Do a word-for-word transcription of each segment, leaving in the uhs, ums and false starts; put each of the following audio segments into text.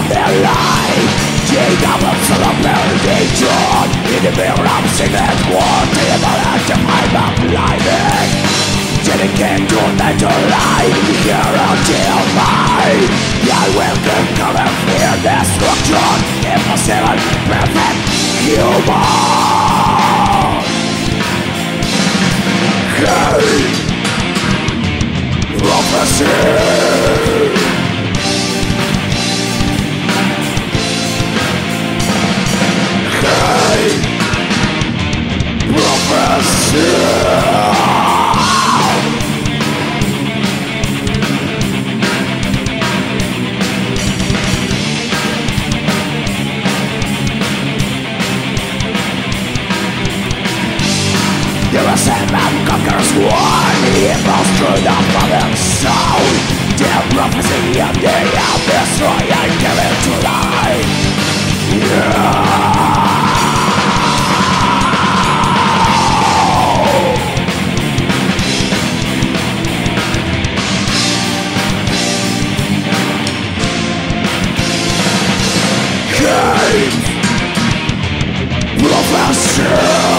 of their life. Dig up to the building drawn in the mirror of sickness. War table at the time of blinding. Didn't get to that to life here until mine. I will conquer fear, destruction, impossible, perfect, human. Hey, prophecy. Hey, prophecy. The sandman conquers one. He falls through the fallen soul. The prophecy of the destroy and give it to life. Yeah. Games. Prophecy.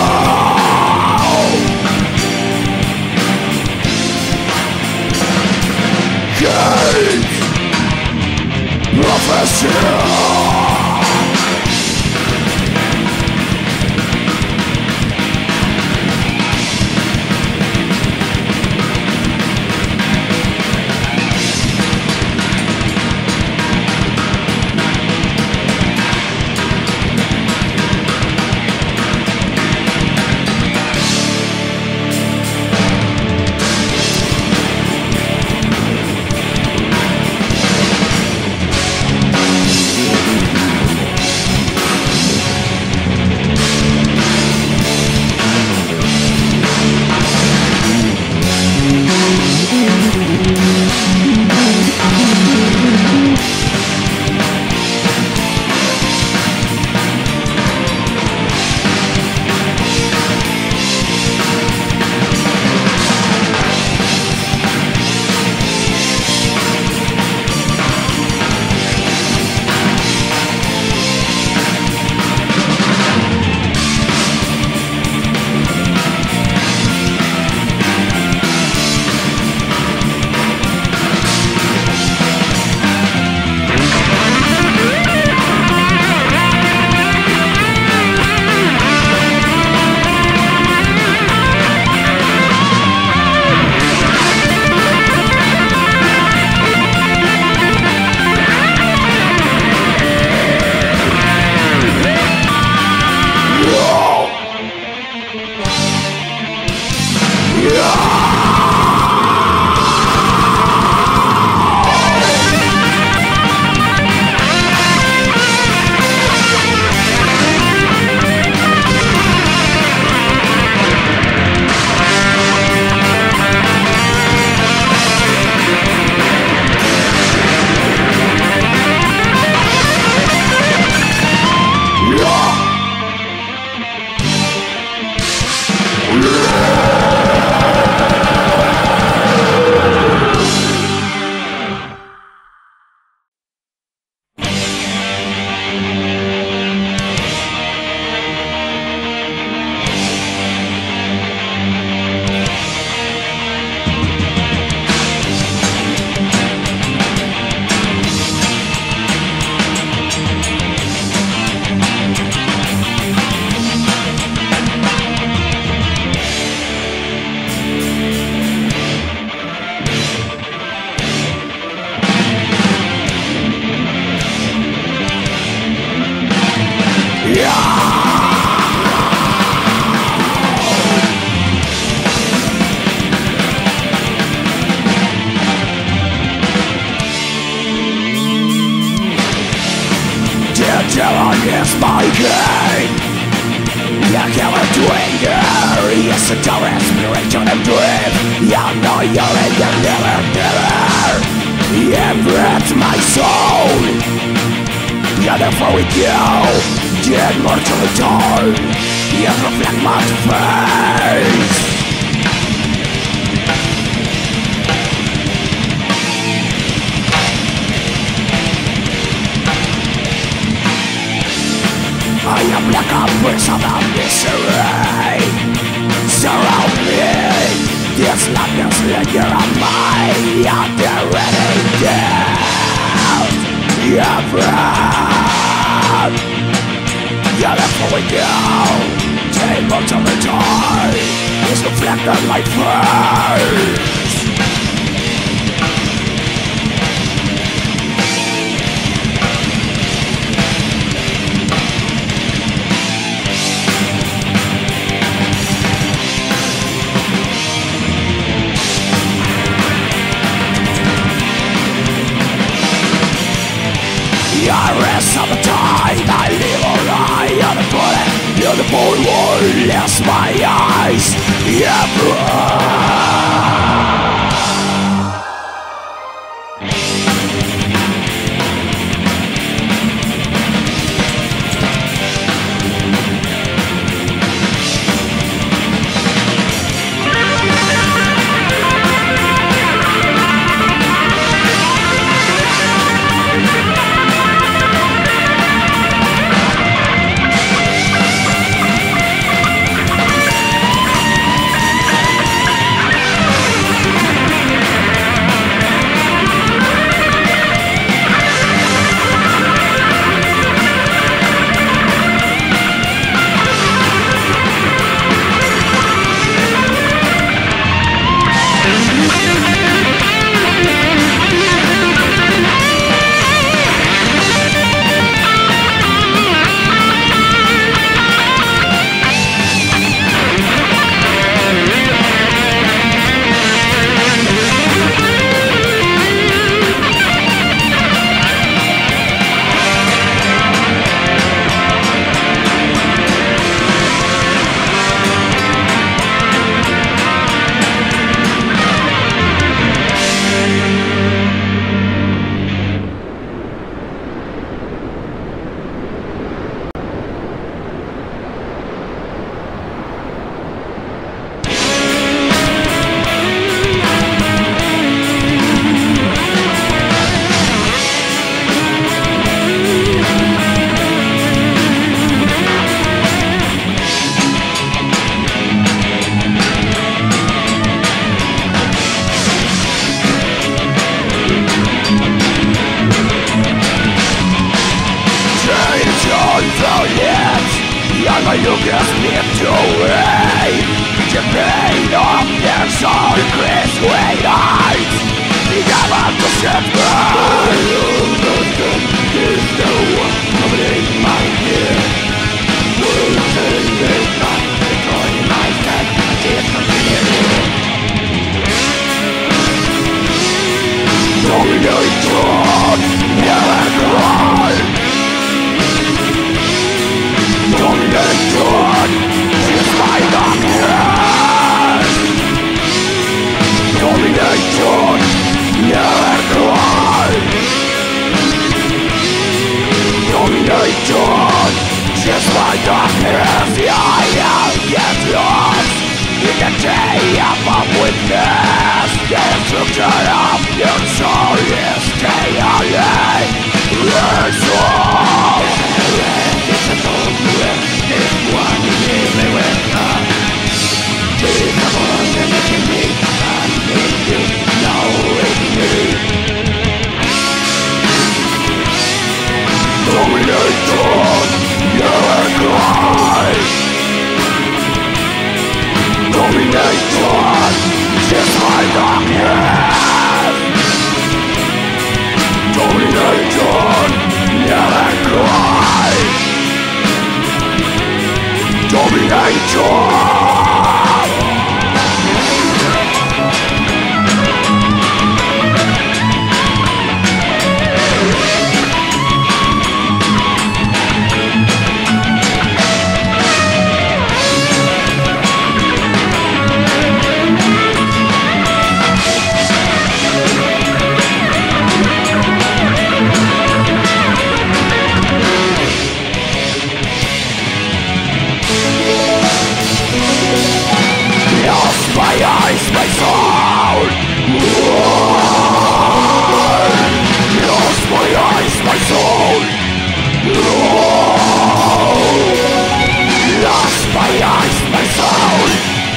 Professor. is my game. You cannot trigger. Yes, it's our inspiration and dream. You know you're in the never, never. You breathe my soul. Yeah, therefore with you, the immortal return. You reflect my face. brings about misery. Surround me, this darkness linger on my underrated down. Your breath, you're left going down. Table to the tide is reflected like fire. Rest of the time I live or die on the bullet. You're the boy who left my eyes. Yeah, you can speak to me. The pain of their soul creates great eyes. The government to set There's no one coming my ear. Losing midnight, destroying my head, disappear. Dominator, never cry. Dominator, she's my darkness. Dominator, never cry. Dominator, she's my darkness. I am get lost in the day of my witness. The destruction of your soul is stay alive. Your soul. This one living with us. This one living me. I need you, know it's me. Dominator, you're a cry. Dominator, just my darkness. Dominator, never cry. Dominator. ice my soul.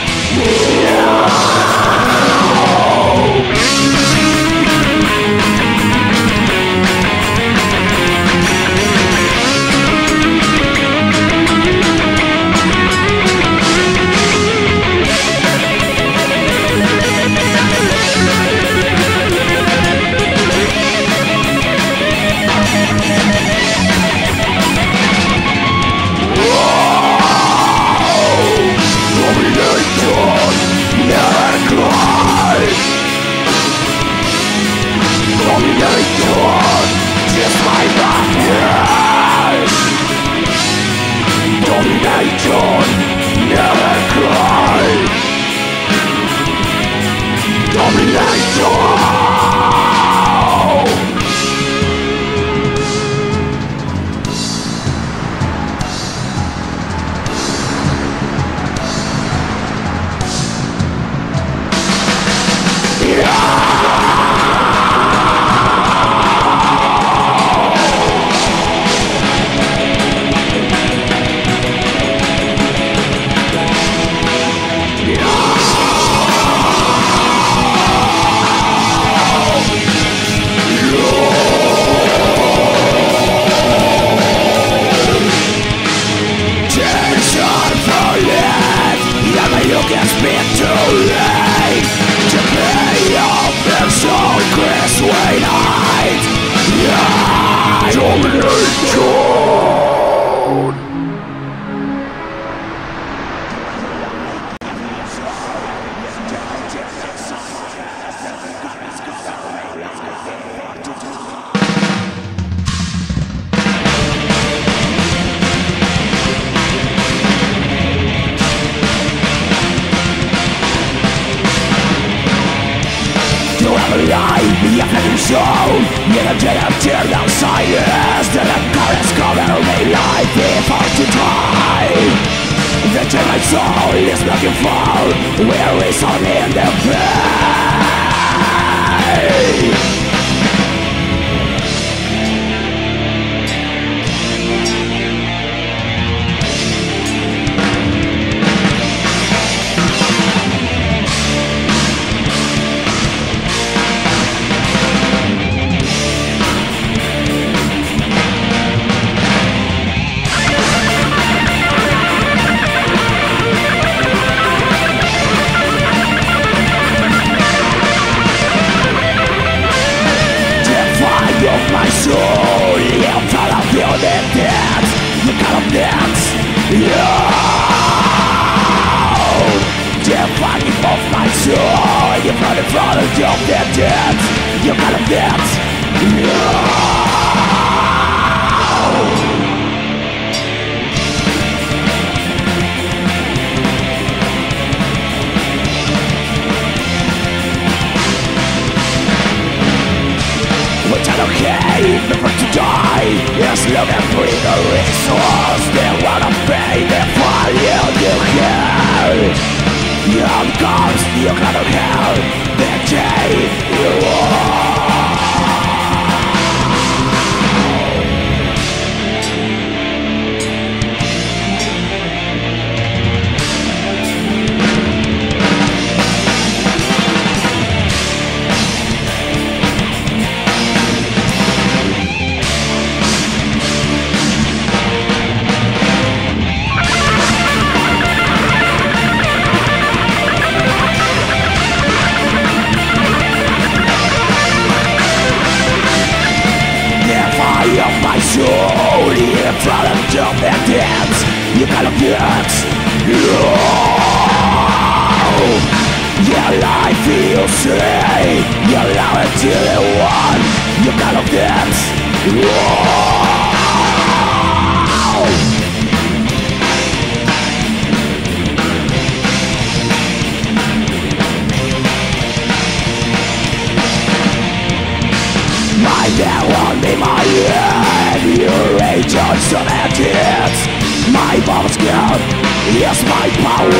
Yes, my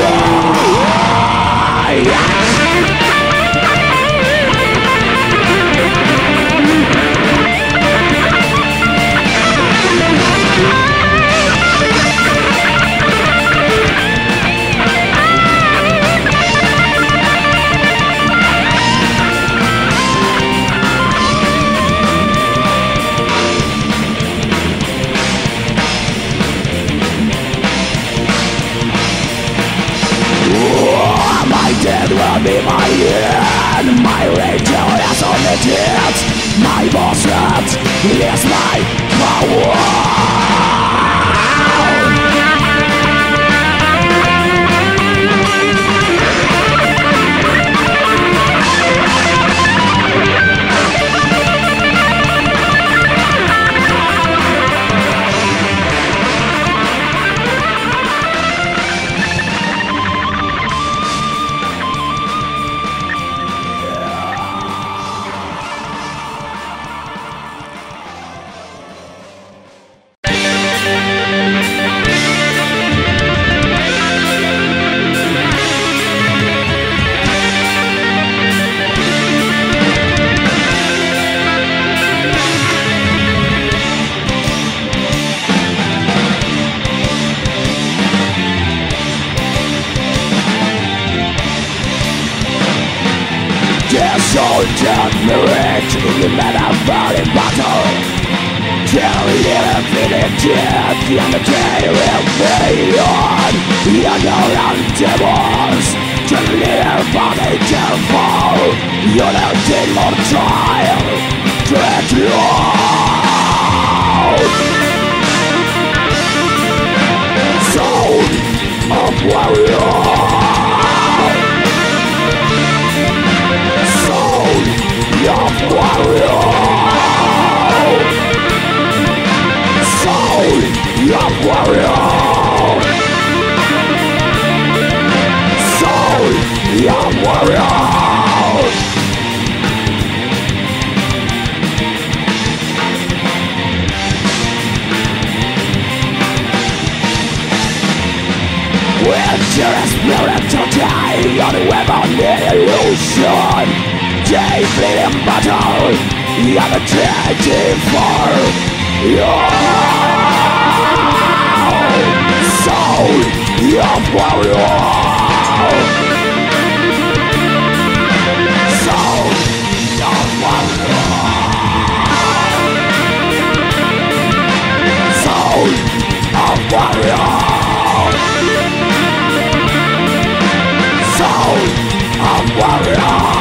power. on me, my end. My radio is on the tits. My boss is my power. Soldier mirage in the metaphoric battle. Carry the infinity, the undertale beyond. The unknown devils to live on a careful. You're the demon child, dread Soul of warrior. Of warrior, soul of warrior, soul of warrior. With your spirit to die on a weapon illusion. Deeply in battle, you have a tragedy for your soul, your warrior. Soul, your warrior. Soul of warrior. Soul of warrior.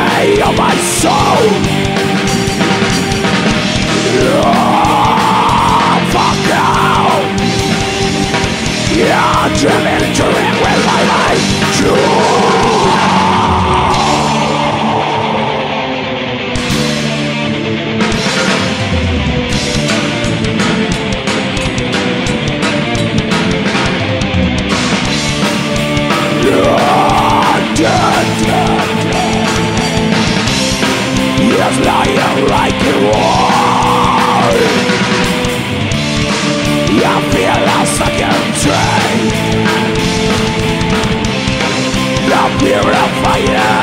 decay of my soul. Oh, fuck now. Yeah, driven to it with my life. Yes, lying like a wall. I feel a second train. The purifier.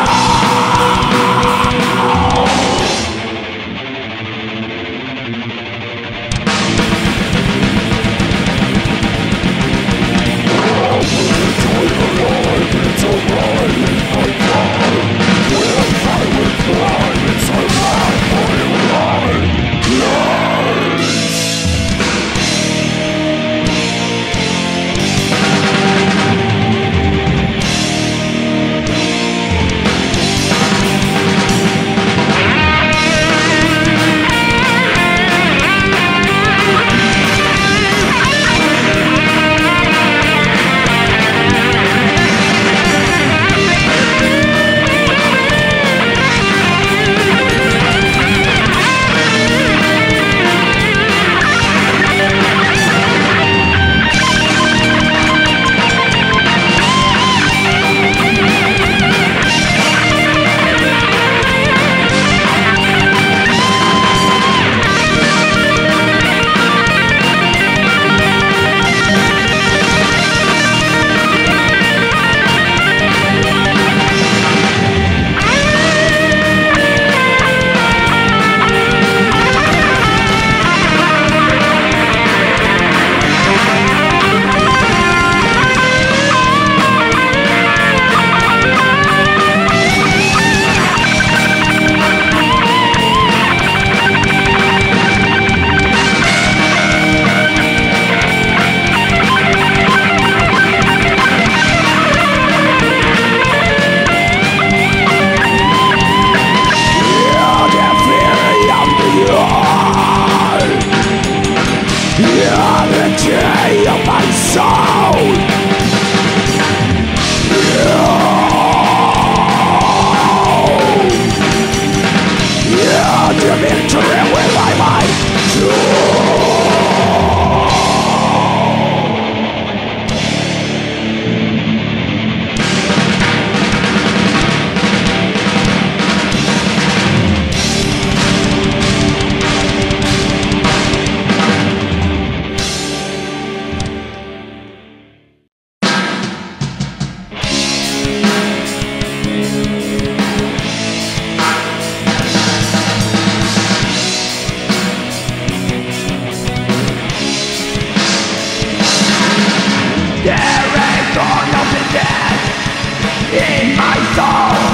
There ain't gonna be death in my soul.